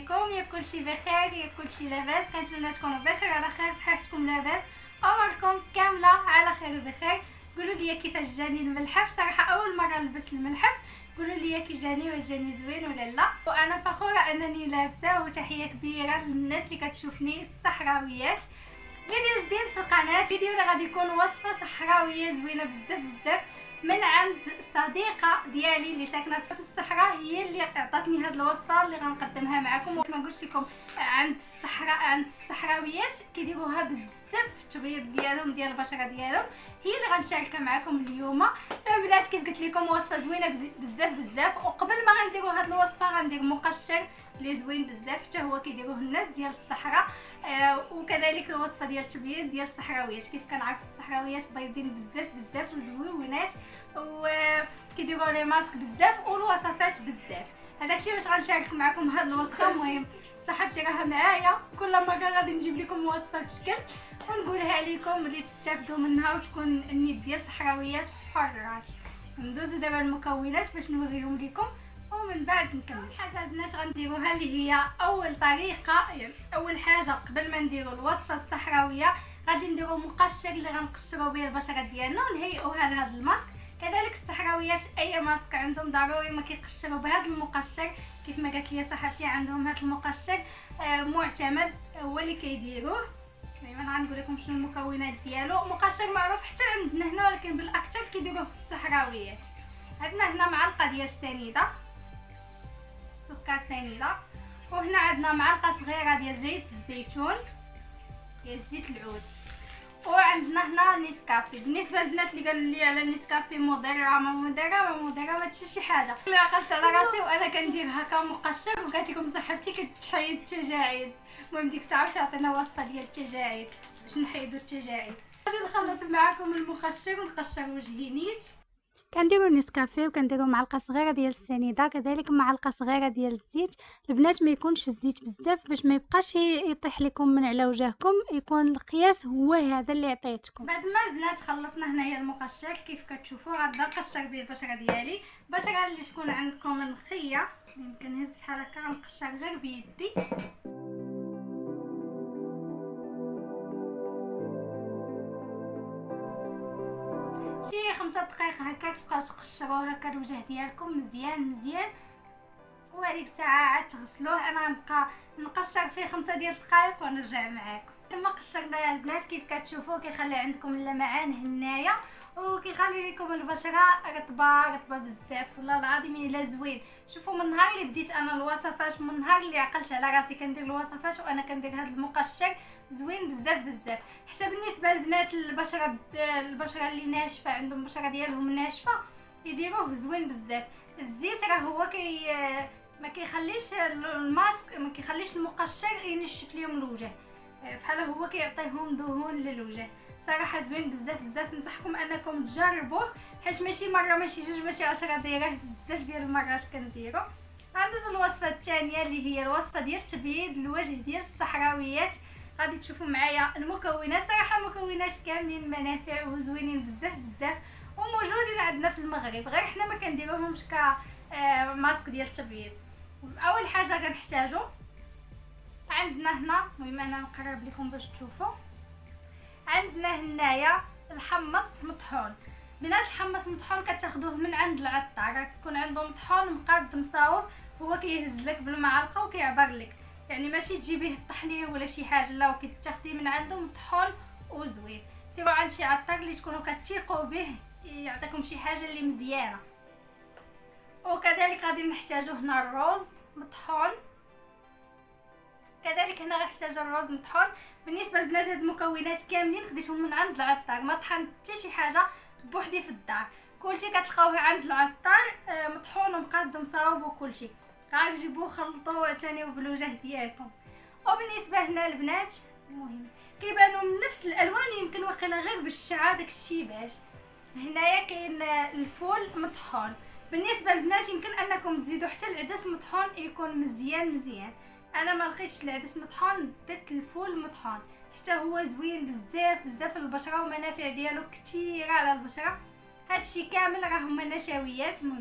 عليكم؟ يا كلشي بخير؟ يا كلشي لاباس؟ كنتمنى تكونوا بخير على خير، صحتكم لاباس، عمركم كامله على خير وبخير. قولوا لي كيفاش جاني الملحف. صراحه اول مره نلبس الملحف، قولوا لي كي جاني، واش جاني زوين ولا لا. وانا فخوره انني لابسه، وتحيه كبيره للناس اللي كتشوفني الصحراويات. فيديو جديد في القناه، فيديو اللي غادي يكون وصفه صحراويه زوينه بزاف بزاف من عند صديقه ديالي اللي ساكنه في الصحراء. هي اللي عطاتني هذه الوصفه اللي غنقدمها معكم. وكما قلت لكم عند الصحراء، عند الصحراويات كيديروها بزاف في التبييض ديالهم، ديال البشره ديالهم. هي اللي غنشاركها معكم اليوم. البنات كيف قلت لكم وصفه زوينه بزاف بزاف. وقبل ما غنديروا هذه الوصفه غندير مقشر اللي زوين بزاف، حتى هو كيديروه الناس ديال الصحراء. وكذلك الوصفه ديال التبييض ديال الصحراويات. كيف كنعرف الصحراويات بيضين بزاف بزاف وزوينات، وكيديروا لي ماسك بزاف والوصفات بزاف. هذاك الشيء باش غنشارك معكم هذه الوصفه. المهم صاحبتي راها معايا، كل مره غادي نجيب لكم وصفه بشكل ونقولها لكم اللي تستافدوا منها وتكون النيت ديال صحراويات حرات. ندوزو دابا المكونات باش نوريهم لكم ومن بعد نكمل. حاجه البنات غنديروها اللي هي اول طريقه، يعني اول حاجه قبل ما نديروا الوصفه الصحراويه غادي نديروا مقشر اللي غنقشروا به البشره ديالنا ونهيئوها لهذا الماسك. كذلك الصحراويات اي ماسك عندهم ضروري ما كيقشروا بهذا المقشر. كيف ما قالت لي صاحبتي عندهم هذا المقشر معتمد هو اللي كيديروه. دائما غنقول لكم شنو المكونات ديالو. مقشر معروف حتى عندنا هنا، ولكن بالاكثر كيديروه في الصحراويات. عندنا هنا معلقه ديال السنيده، سكر سنيده، وهنا عندنا معلقه صغيره ديال زيت الزيتون، ديال زيت العود، وعندنا هنا نيسكافي. بالنسبه للبنات اللي قالوا لي على النيسكافي مضره ما تشي شي حاجه، اللي عقلت على راسي وانا كندير هكا مقشر. وقالت لكم صاحبتي كتحيد التجاعيد. المهم ديك الساعه تعطينا وصفه ديال التجاعيد باش نحيدوا التجاعيد. غادي نخلط معكم المقشر ونقشر وجهي نيت. كنديروا نيسكافيه وكنديروا معلقه صغيره ديال السنيده، كذلك معلقه صغيره ديال الزيت. البنات ما يكونش الزيت بزاف باش ما يبقاش يطيح لكم من على وجهكم، يكون القياس هو هذا اللي عطيتكم. بعد ما البنات خلطنا هنايا المقشر كيف كتشوفوا غنبدا نقشر به البشره ديالي. البشره اللي تكون عندكم نقيه يمكن نهز بحال هكا، غنقشر غير بيدي. شي 5 دقائق هكا تبقاو تقشروا هكا الوجه ديالكم مزيان وهذيك الساعه عاد تغسلوه. انا غنبقى نقشر فيه 5 ديال الدقائق ونرجع معاكم. لما قشرنا البنات كيف كتشوفوا كيخلي عندكم اللمعان هنايا، وكيخلي لكم البشره رطبه بزاف. والله العظيم الا زوين. شوفوا من نهار اللي بديت انا الوصفات، من نهار اللي عقلت على راسي كندير الوصفات وانا كندير هذا المقشر زوين بزاف. حتى بالنسبه للبنات البشره اللي ناشفه، عندهم بشره ديالهم ناشفه، يديروه زوين بزاف. الزيت راه هو ما كيخليش الماسك، ما كيخليش المقشر ينشف ليهم الوجه، بحال هو كيعطيهم دهون للوجه. صراحه زوين بزاف. ننصحكم انكم تجربوه، حيت ماشي مره ماشي جوج ماشي 10 دايره بزاف ديال المرات كنديرو. غندوزو الوصفه الثانيه اللي هي الوصفه ديال تبييض الوجه ديال الصحراويات. غادي تشوفوا معايا المكونات. صراحه مكونات كاملين منافع وزوينين بزاف وموجودين عندنا في المغرب، غير حنا ما كنديروهمش ماسك ديال التبييض. اول حاجه كنحتاجو عندنا هنا، المهم انا نقرب لكم باش تشوفوا. عندنا هنايا الحمص مطحون. بنات الحمص مطحون كتاخذوه من عند العطار، كيكون عنده مطحون مقاد مصاوب، هو كيهز لك بالمعلقه وكيعبر لك، يعني ماشي تجيبيه طحنيه ولا شي حاجه، لا وكتاخديه من عنده مطحون وزوين. سيروا عند شي عطار اللي تكونوا كتثيقوا به يعطيكم شي حاجه اللي مزيانه. وكذلك غادي نحتاجو هنا الروز مطحون، كذلك هنا غنحتاجو الروز مطحون. بالنسبه للبنات هاد المكونات كاملين خديتهم من عند العطار، ما طحنت حتى شي حاجه بوحدي في الدار. كلشي كتلقاوه عند العطار مطحون ومقاد ومصاوب وكلشي. غير جيبوه خلطوه واعتنيو بالوجه ديالكم. وبالنسبه هنا البنات المهم كيبانوا من نفس الالوان، يمكن واقيلا غير بالشعه داك الشيباج. هنايا كاين الفول مطحون. بالنسبه للبنات يمكن انكم تزيدوا حتى العدس مطحون يكون مزيان. انا ما لقيتش العدس مطحون، درت الفول مطحون حتى هو زوين بزاف للبشره ومنافع ديالو كثيره على البشره. هادشي كامل راه هما نشويات. المهم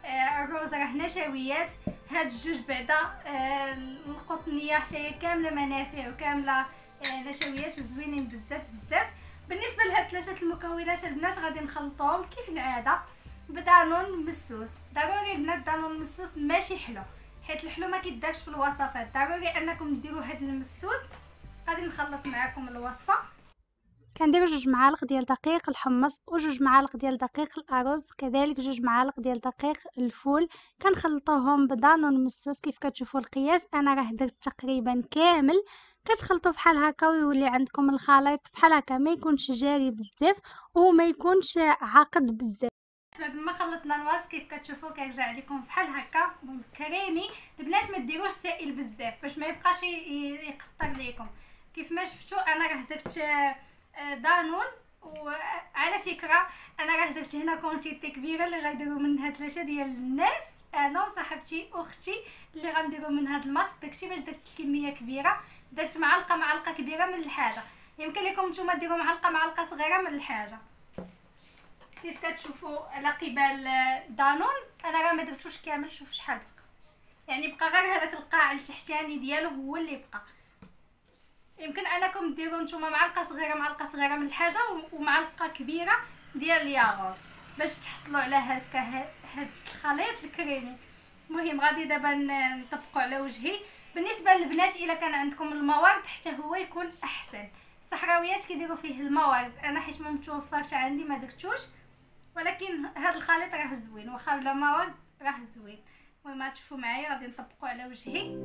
الروز راه نشويات، هاد الجوج بعدا القطنيه حتى هي كامله منافع وكامله نشويات وزوينين بزاف بزاف. بالنسبه لهاد ثلاثه المكونات البنات غادي نخلطوهم كيف العاده بدانون مسوس. ضروري البنات دانون مسوس ماشي حلو، حيت الحلو ما كيدارش في الوصفات، ضروري انكم ديروا هاد المسوس. غادي نخلط معكم الوصفه. كندير 2 معالق ديال دقيق الحمص و2 معالق ديال دقيق الارز، كذلك 2 معالق ديال دقيق الفول. كنخلطوهم بدانون مسوس. كيف كتشوفوا القياس انا راه درت تقريبا كامل. كتخلطوا بحال هكا ويولي عندكم الخليط بحال هكا، ما يكونش جاري بزاف وما يكونش عاقد بزاف. بعد ما خلطنا الوصف كيف كتشوفوا كيرجع لكم بحال هكا كريمي. البنات ما ديروش سائل بزاف باش ما يبقاش يقطر لكم. كيف ما شفتوا انا راه درت دانون. وعلى فكره انا راه درت هنا كونتيتي كبيره اللي غيديروا منها 3 ديال الناس، انا وصاحبتي اختي اللي غنديروا من هذا الماسك. داكشي باش درت الكميه كبيره، درت معلقه كبيره من الحاجه. يمكن لكم نتوما ديروا معلقه صغيره من الحاجه. كيف كتشوفوا على قبال دانون انا راه ما درتوش كامل. شوف شحال بقى، يعني بقى غير هذاك القاع التحتاني ديالو هو اللي بقى. يمكن انكم ديروا نتوما معلقه صغيره من الحاجه ومعلقه كبيره ديال الياغورت باش تحصلوا على هكا هاد الخليط الكريمي. المهم غادي دابا نطبقوا على وجهي. بالنسبه للبنات الا كان عندكم الموارد حتى هو يكون احسن. الصحراويات كيديروا فيه الموارد، انا حيت ما متوفرش عندي ما درتوش، ولكن هذا الخليط راه زوين واخا بلا موارد راه زوين. المهم تشوفوا معايا غادي نطبقوا على وجهي.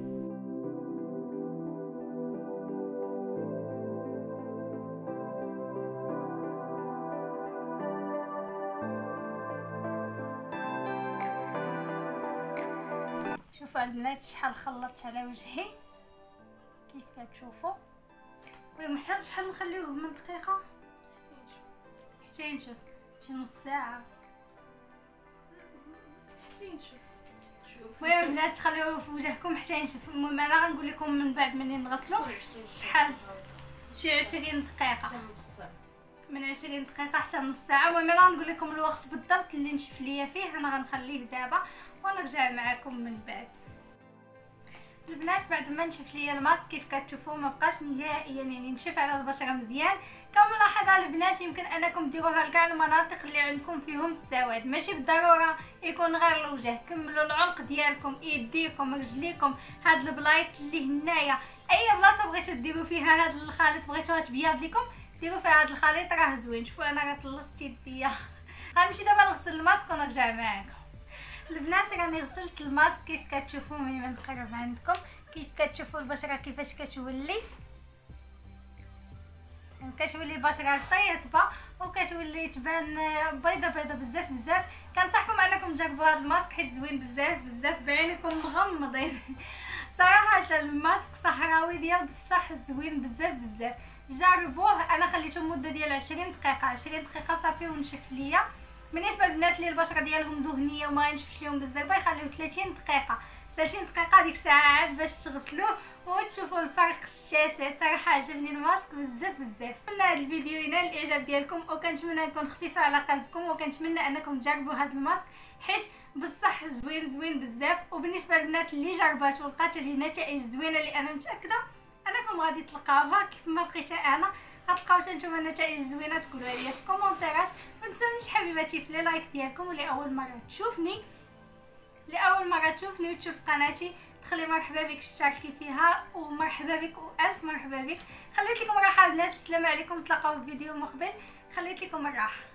شوفوا البنات شحال خلطت على وجهي كيف كتشوفوا. ومحتاج شحال نخليوه من دقيقه حتى ينشف، شي نص ساعه حتى ينشف. المهم البنات تخليوه في وجهكم حتى ينشف. المهم انا غنقول لكم من بعد مني نغسلو شحال، شي 20 دقيقه، من 20 دقيقه حتى نص ساعه. المهم انا غنقول لكم الوقت بالضبط اللي نشف ليا فيه. انا غنخليه دابا ونرجع معكم من بعد. البنات بعد ما نشف ليا الماسك كيف كتشوفوا ما بقاش نهائيا يعني نشف على البشره مزيان. كملاحظه البنات يمكن انكم ديروها لكاع المناطق اللي عندكم فيهم السواد، ماشي بالضروره يكون غير الوجه. كملوا العنق ديالكم، يديكم، رجليكم، هاد البلايص اللي هنايا اي بلاصه بغيتو ديروا فيها هاد الخليط بغيتوها تبيض لكم ديروا فيها هاد الخليط راه زوين. شوفوا انا راه طلصت يديا. غنمشي دابا نغسل الماسك ونرجع معاكم. البنات راني غسلت الماسك كيف كتشوفوا. المهم نقرب عندكم كيف كتشوفوا البشره كيفاش كتولي البشره طيبه وكتولي تبان بيضه بزاف بزاف. كنصحكم انكم تجربوا هذا الماسك حيت زوين بزاف بعينكم مغمضين. صراحه الماسك صحراوي ديال بصح زوين بزاف. جربوه. انا خليته مده ديال 20 دقيقه صافي ونشف ليا. بالنسبه للبنات اللي البشره ديالهم دهنيه وما ينشفش لهم بزاف يخليوه 30 دقيقه ديك الساعه عاد باش تغسلوه وتشوفوا الفرق الشاسع. صراحه عجبني الماسك بزاف. نتمنى هذا الفيديو ينال الاعجاب ديالكم وكنتمنى نكون خفيفه على قلبكم وكنتمنى انكم تجربوا هذا الماسك حيت بصح زوين بزاف. وبالنسبه للبنات اللي جربات ولقات النتائج زوينه اللي انا متاكده انكم غادي تلقاوها كيف ما لقيتها انا، غتلقاو حتى نتوما النتائج زوينه. تقولوا لي في الكومونتيرات. ما تنسونيش حبيباتي في لي لايك ديالكم. واللي اول مره تشوفني وتشوف قناتي تخلي مرحبا بك اشتركي فيها ومرحبا بك والف مرحبا بك. خليت لكم راحه البنات، بالسلامه عليكم، نتلاقاو في فيديو مقبل. خليت لكم الراحه.